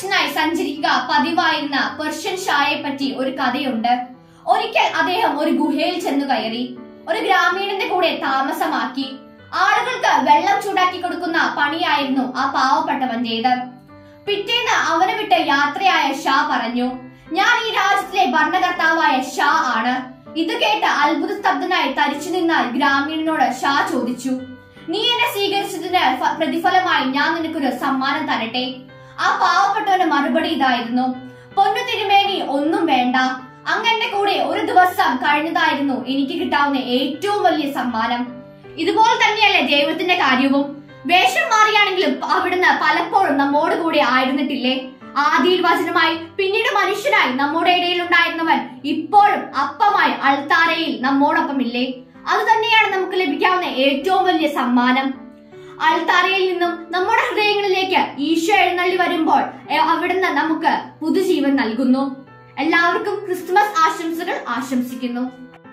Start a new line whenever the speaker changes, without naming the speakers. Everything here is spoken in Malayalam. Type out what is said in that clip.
മനുഷ്യനായി സഞ്ചരിക്കുക പതിവായിരുന്ന പെർഷ്യൻ ഷായെ പറ്റി ഒരു കഥയുണ്ട്. ഒരിക്കൽ അദ്ദേഹം ഒരു ഗുഹയിൽ ചെന്നു കയറി. ഒരു ഗ്രാമീണന്റെ കൂടെ താമസമാക്കി. ആളുകൾക്ക് വെള്ളം ചൂടാക്കി കൊടുക്കുന്ന പണിയായിരുന്നു ആ പാവപ്പെട്ടവന്റേത്. പിറ്റേന്ന് അവനെ വിട്ട് യാത്രയായ ഷാ പറഞ്ഞു, ഞാൻ ഈ രാജ്യത്തിലെ ഭരണകർത്താവായ ഷാ ആണ്. ഇത് കേട്ട് അത്ഭുത സ്തബ്ധനായി തരിച്ചു നിന്ന ഗ്രാമീണനോട് ഷാ ചോദിച്ചു, നീ എന്നെ സ്വീകരിച്ചതിന് പ്രതിഫലമായി ഞാൻ നിനക്കൊരു സമ്മാനം തരട്ടെ? ആ പാവപ്പെട്ടവന്റെ മറുപടി ഇതായിരുന്നു, പൊന്നു തിരുമേനി, ഒന്നും വേണ്ട. അങ്ങന്റെ കൂടെ ഒരു ദിവസം കഴിഞ്ഞതായിരുന്നു എനിക്ക് കിട്ടാവുന്ന ഏറ്റവും വലിയ സമ്മാനം. ഇതുപോലെ തന്നെയല്ലേ ദൈവത്തിന്റെ കാര്യവും? വേഷം മാറിയാണെങ്കിലും അവിടുന്ന് പലപ്പോഴും നമ്മോട് കൂടെ ആയിരുന്നിട്ടില്ലേ? ആദിയിൽ വചനമായി, പിന്നീട് മനുഷ്യനായി നമ്മുടെ ഇടയിൽ ഉണ്ടായിരുന്നവൻ ഇപ്പോഴും അപ്പമായി അൾത്താരയിൽ നമ്മോടൊപ്പമില്ലേ? അത് തന്നെയാണ് നമുക്ക് ലഭിക്കാവുന്ന ഏറ്റവും വലിയ സമ്മാനം. അൾത്താരയിൽ നിന്നും നമ്മുടെ ഹൃദയങ്ങളിലേക്ക് ഈശോ എഴുന്നള്ളി വരുമ്പോൾ അവിടുന്ന് നമുക്ക് പുതുജീവൻ നൽകുന്നു. എല്ലാവർക്കും ക്രിസ്തുമസ് ആശംസകൾ ആശംസിക്കുന്നു.